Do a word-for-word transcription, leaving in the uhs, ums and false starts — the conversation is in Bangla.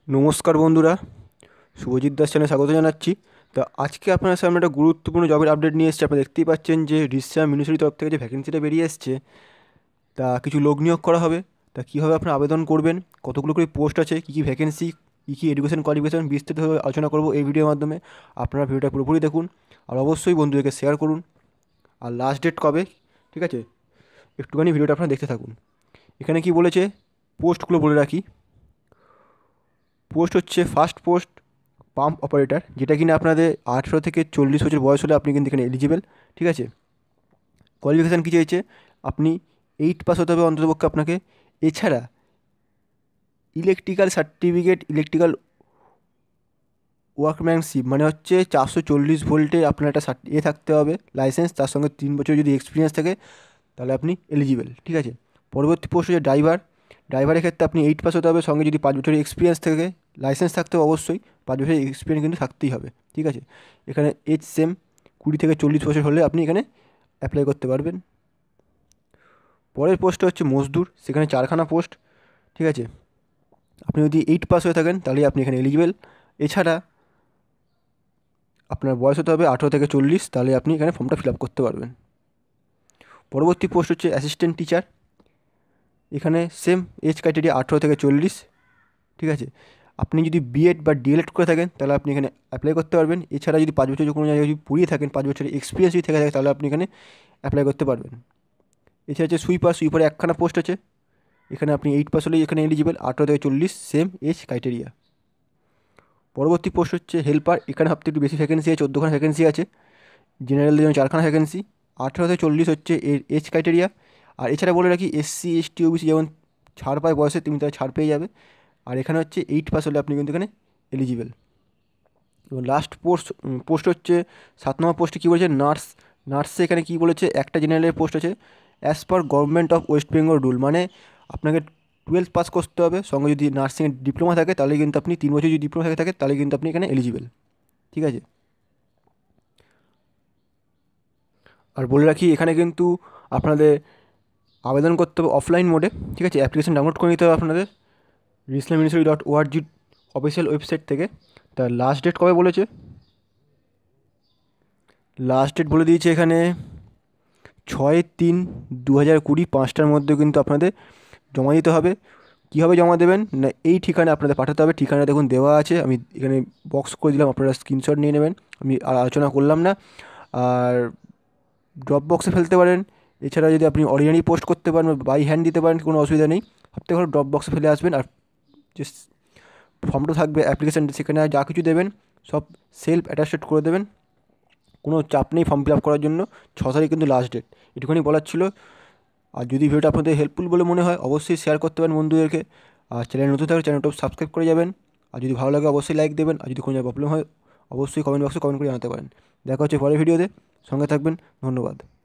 নমস্কার বন্ধুরা, শুভজিৎ দাস চ্যানেলে স্বাগত জানাচ্ছি। তো আজকে আপনার সামনে একটা গুরুত্বপূর্ণ জবের আপডেট নিয়ে এসেছি। আপনারা দেখতেই পাচ্ছেন যে রিসা মিউনিসিপ্যালিটির তরফ থেকে যে ভ্যাকেন্সিটা বেরিয়ে এসছে, তা কিছু লোক নিয়োগ করা হবে। তা কীভাবে আপনারা আবেদন করবেন, কতগুলো করে পোস্ট আছে, কী কী ভ্যাকেন্সি, কী কী এডুকেশন কোয়ালিফিকেশন, বিস্তারিতভাবে আলোচনা করবো এই ভিডিওর মাধ্যমে। আপনারা ভিডিওটা পুরোপুরি দেখুন আর অবশ্যই বন্ধুদেরকে শেয়ার করুন। আর লাস্ট ডেট কবে, ঠিক আছে, একটুখানি ভিডিওটা আপনারা দেখতে থাকুন। এখানে কি বলেছে পোস্টগুলো বলে রাখি। পোস্ট হচ্ছে ফার্স্ট পোস্ট পাম্প অপারেটর, যেটা কিনা আপনাদের আঠেরো থেকে চল্লিশ বছর বয়স হলে আপনি কিন্তু এখানে এলিজিবল, ঠিক আছে। কোয়ালিফিকেশান কী চাইছে, আপনি এইট পাস হতে হবে অন্ততপক্ষে আপনাকে। এছাড়া ইলেকট্রিক্যাল সার্টিফিকেট, ইলেকট্রিক্যাল ওয়ার্কম্যানশিপ মানে হচ্ছে চারশো চল্লিশ ভোল্টে আপনার একটা সার্টি এ থাকতে হবে লাইসেন্স, তার সঙ্গে তিন বছর যদি এক্সপিরিয়েন্স থাকে তাহলে আপনি এলিজিবল, ঠিক আছে। পরবর্তী পোস্ট হচ্ছে ড্রাইভার। ড্রাইভারের ক্ষেত্রে আপনি এইট পাস হতে হবে, সঙ্গে যদি পাঁচ বছরের এক্সপিরিয়েন্স থাকে, লাইসেন্স থাকতে হবে অবশ্যই, পাঁচ বছরের এক্সপিরিয়েন্স কিন্তু থাকতেই হবে, ঠিক আছে। এখানে এজ সেম কুড়ি থেকে চল্লিশ বছর হলে আপনি এখানে অ্যাপ্লাই করতে পারবেন। পরের পোস্টটা হচ্ছে মজদুর, সেখানে চারখানা পোস্ট, ঠিক আছে। আপনি যদি এইট পাস হয়ে থাকেন তাহলে আপনি এখানে এলিজিবল। এছাড়া আপনার বয়স হতে হবে আঠেরো থেকে চল্লিশ, তাহলে আপনি এখানে ফর্মটা ফিল আপ করতে পারবেন। পরবর্তী পোস্ট হচ্ছে অ্যাসিস্ট্যান্ট টিচার। এখানে সেম এজ ক্রাইটেরিয়া আঠেরো থেকে চল্লিশ, ঠিক আছে। আপনি যদি বিএড বা ডিএলএড করে থাকেন তাহলে আপনি এখানে অ্যাপ্লাই করতে পারবেন। এছাড়া যদি পাঁচ বছর কোনো জায়গায় যদি পড়িয়ে থাকেন, পাঁচ বছরের এক্সপিরিয়েন্স যদি থেকে থাকে তাহলে আপনি এখানে অ্যাপ্লাই করতে পারবেন। এছাড়া হচ্ছে সুইপার, সুইপারে একখানা পোস্ট আছে, এখানে আপনি এইট পাস হলেই এখানে এলিজিবল, আঠেরো থেকে চল্লিশ সেম এজ ক্রাইটেরিয়া। পরবর্তী পোস্ট হচ্ছে হেল্পার, এখানে সবথেকে একটু বেশি ভ্যাকেন্সি আছে, চোদ্দোখানা ভ্যাকেন্সি আছে। জেনারেলদের জন্য চারখানা ভ্যাকেন্সি, আঠেরো থেকে চল্লিশ হচ্ছে এর এজ ক্রাইটেরিয়া। আর এছাড়া বলে রাখি এসসি এসটি ওবিসি যেমন ছাড় পায় বয়সে, তুমি তারা ছাড় পেয়ে যাবে। আর এখানে হচ্ছে এইট পাস হলে আপনি কিন্তু এখানে এলিজিবল। এবং লাস্ট পোস্ট পোস্ট হচ্ছে সাত নম্বর পোস্টে কী বলেছে, নার্স। নার্সে এখানে কী বলেছে, একটা জেনারেলের পোস্ট আছে as per government of West Bengal rule, মানে আপনাকে টুয়েলভ পাস করতে হবে, সঙ্গে যদি নার্সিংয়ের ডিপ্লোমা থাকে তাহলে কিন্তু আপনি তিন বছর যদি ডিপ্লোমা থাকে থাকে তাহলে কিন্তু আপনি এখানে এলিজিবল, ঠিক আছে। আর বলে রাখি এখানে কিন্তু আপনাদের আবেদন করতে হবে অফলাইন মোডে, ঠিক আছে। অ্যাপ্লিকেশন ডাউনলোড করে নিতে হবে আপনাদের রিসলা municipality dot O R G official website থেকে। তার লাস্ট ডেট কবে বলেছে, লাস্ট ডেট বলে দিয়েছে এখানে ছয় তিন দু হাজার কুড়ি পাঁচটার মধ্যে কিন্তু আপনাদের জমা দিতে হবে। কীভাবে জমা দেবেন না, এই ঠিকানা আপনাদের পাঠাতে হবে। ঠিকানা দেখুন দেওয়া আছে, আমি এখানে বক্স করে দিলাম, আপনারা স্ক্রিনশট নিয়ে নেবেন, আমি আর আলোচনা করলাম না। আর ড্রপ বক্সে ফেলতে পারেন। এছাড়া যদি আপনি অরিজিনালি পোস্ট করতে পারেন, বাই হ্যান্ড দিতে পারেন, কোনো অসুবিধা নেই। সবথেকে ভালো ড্রপ বক্সে ফেলে আসবেন। আর যে ফর্মটা থাকবে অ্যাপ্লিকেশান, সেখানে যা কিছু দেবেন সব সেলফ অ্যাটাস্টেড করে দেবেন, কোনো চাপ নেই ফর্ম ফিল আপ করার জন্য। ছ তারিখ কিন্তু লাস্ট ডেট, এটুখানি বলার ছিল। আর যদি ভিডিওটা আপনাদের হেল্পফুল বলে মনে হয় অবশ্যই শেয়ার করতে পারেন বন্ধুদেরকে। আর চ্যানেল নতুন থাকলে চ্যানেলটা সাবস্ক্রাইব করে যাবেন। আর যদি ভালো লাগে অবশ্যই লাইক দেবেন। আর যদি কোনো জায়গায় প্রবলেম হয় অবশ্যই কমেন্ট বক্সে কমেন্ট করে জানাতে পারেন। দেখা হচ্ছে পরের ভিডিওতে, সঙ্গে থাকবেন, ধন্যবাদ।